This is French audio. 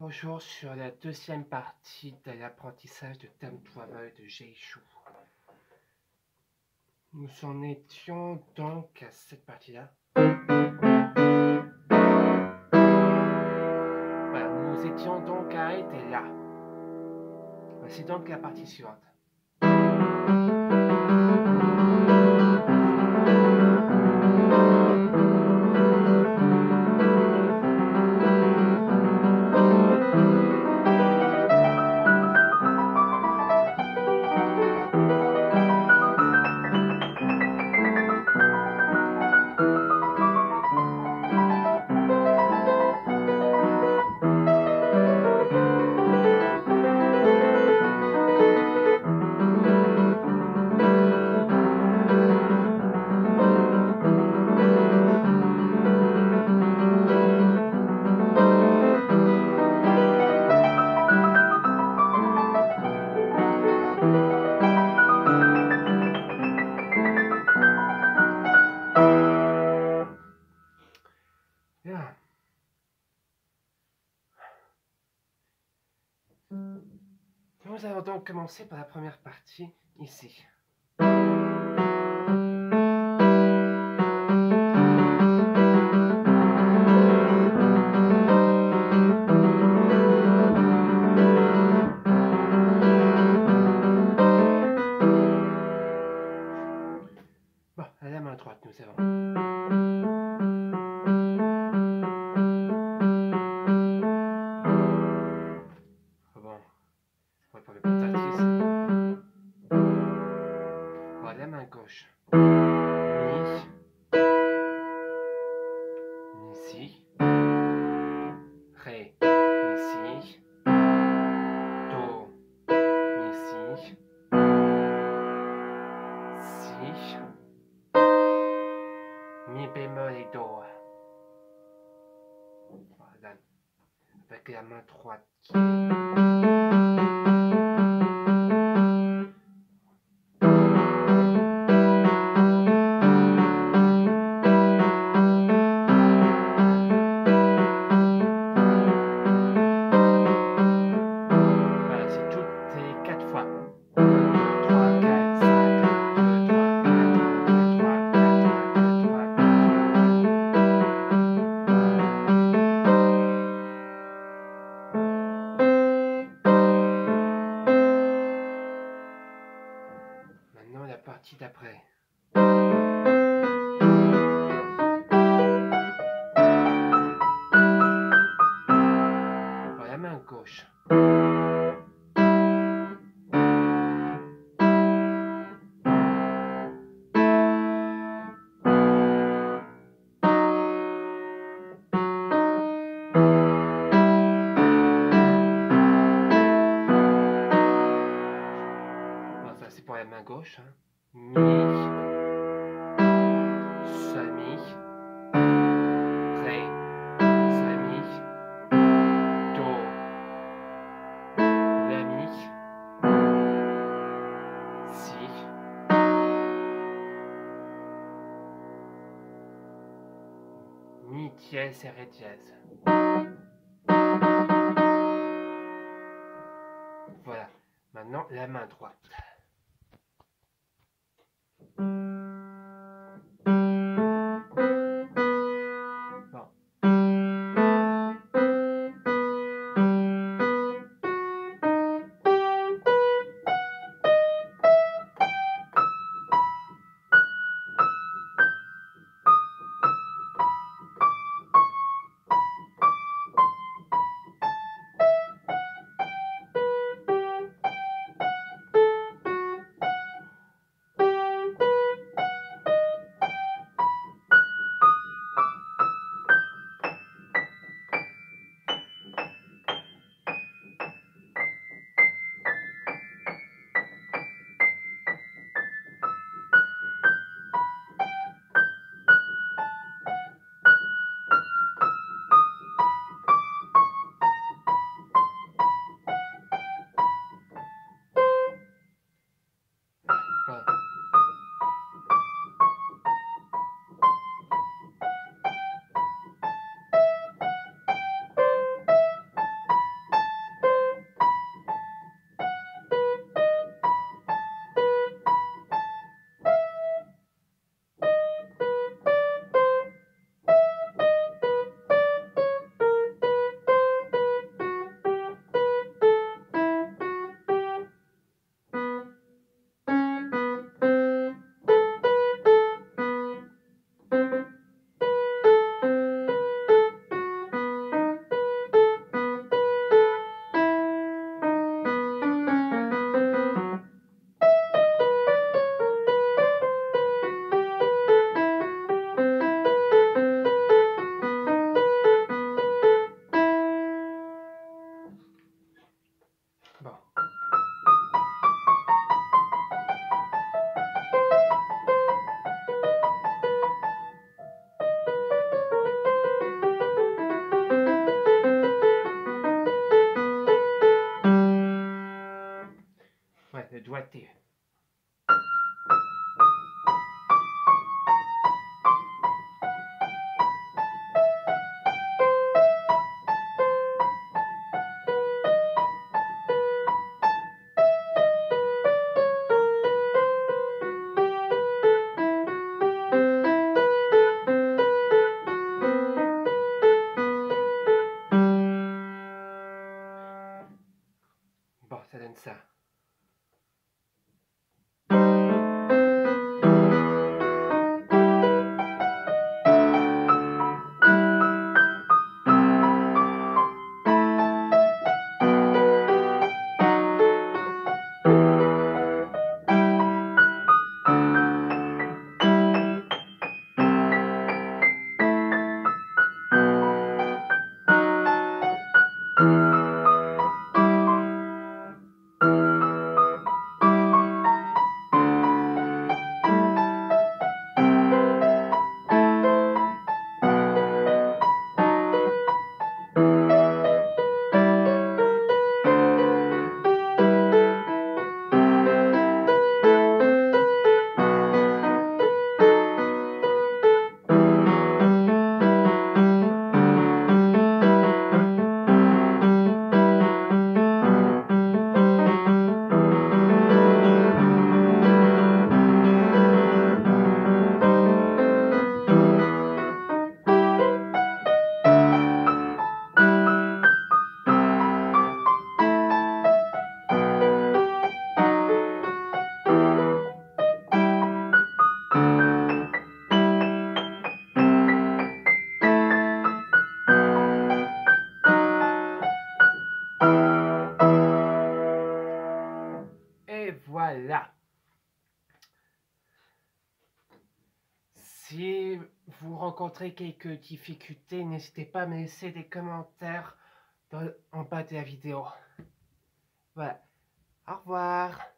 Bonjour sur la deuxième partie de l'apprentissage de Time Travel de Geishu. Nous en étions donc à cette partie-là. Voilà, nous étions donc arrêtés là. Voici donc la partie suivante. Bien. Nous allons donc commencer par la première partie ici. Bon, à la main droite, nous avons. Bon, on va pas le pentatise. Bon, à la main gauche. Mi. Mi, si. Ré. Mi, si. Do. Mi, si. Si. Mi bémol et do. Voilà. Avec la main droite qui est. Voilà, c'est toutes les 4 fois. 1, 2, 3, 4, 5, 1, 2, 3, 4, 1, 2, 3, 4, 1, 2, 3, 4. Maintenant la partie d'après. Voilà, la main gauche. Bon, ça c'est pour la main gauche. Hein. Mi, sol mi, ré, sol mi, do, la mi, si, mi dièse et ré dièse. Voilà. Maintenant la main droite. Bon. 21. Bon, ça donne ça. Et voilà. Si vous rencontrez quelques difficultés, n'hésitez pas à me laisser des commentaires en bas de la vidéo. Voilà. Au revoir.